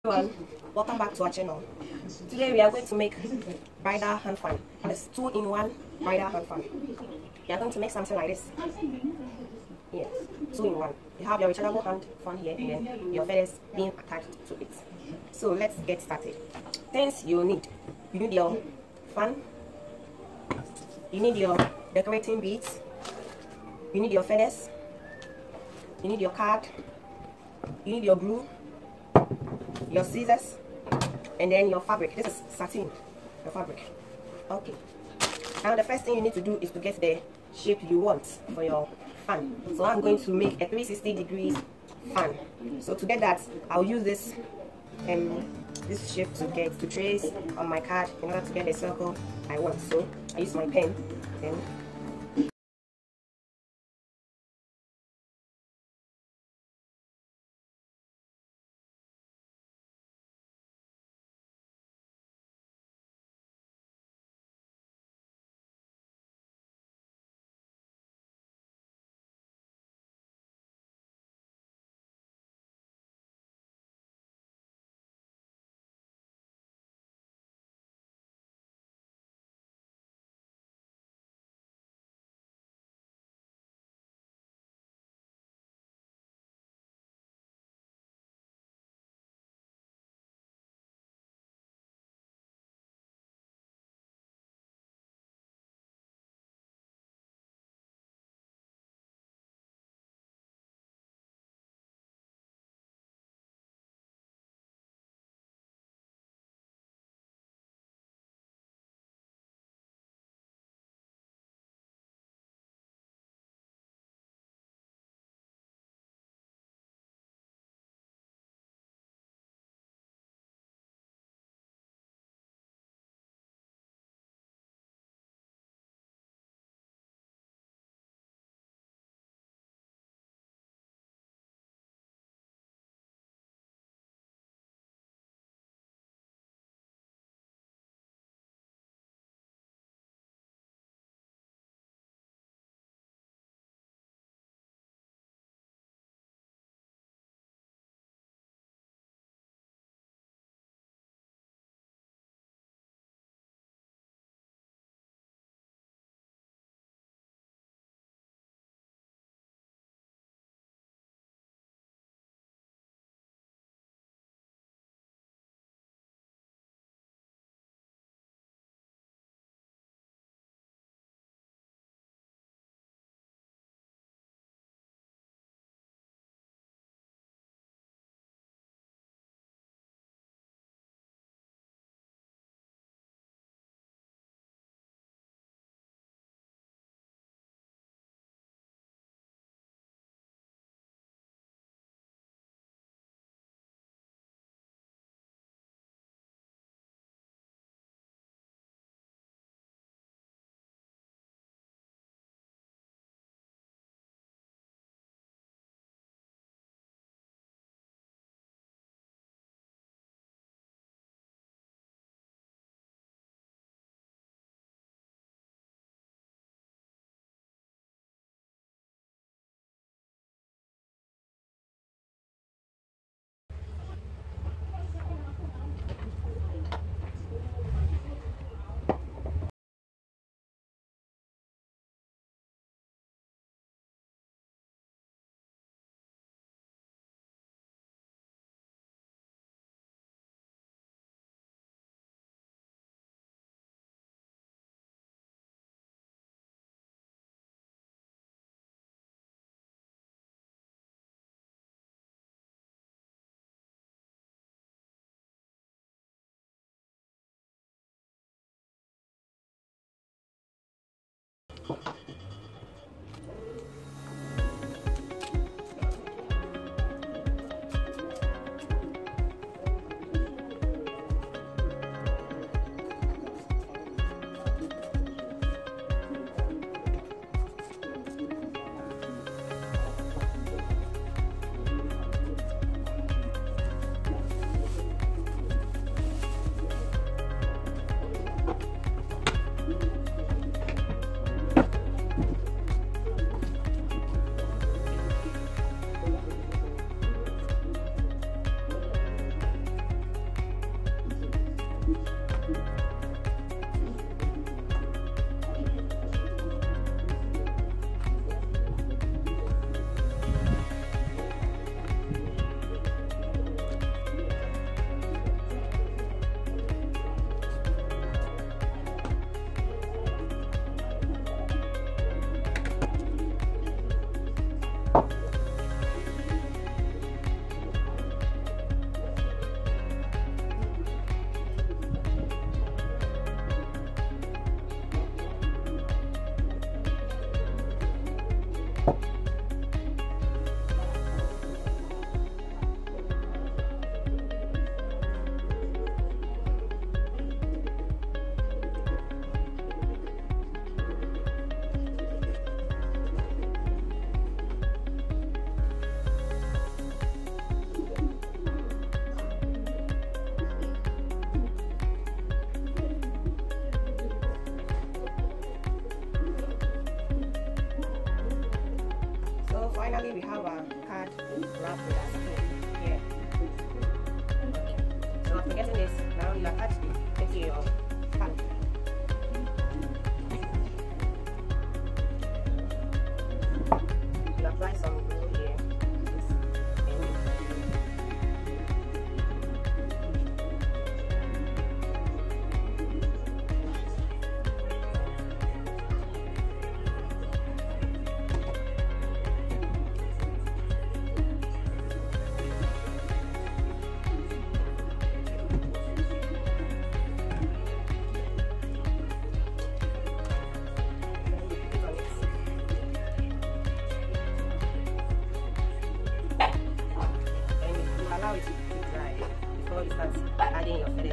Everyone, welcome back to our channel. Today we are going to make bridal hand fan. It's 2-in-1 bridal hand fan. We are going to make something like this. Yeah, 2-in-1. You have your rechargeable hand fan here and then your feathers being attached to it. So let's get started. Things you need your fan, you need your decorating beads, you need your feathers, you need your card, you need your glue, your scissors, and then your fabric. This is satin, your fabric. Okay, now the first thing you need to do is to get the shape you want for your fan. So I'm going to make a 360 degrees fan. So to get that, I'll use this shape to trace on my card in order to get the circle I want. So I use my pen, then finally, we have our card wrap with our spoon here. Okay. So after getting this, now you attach it into your pan. You apply some glue here. Allow it to dry before you start adding your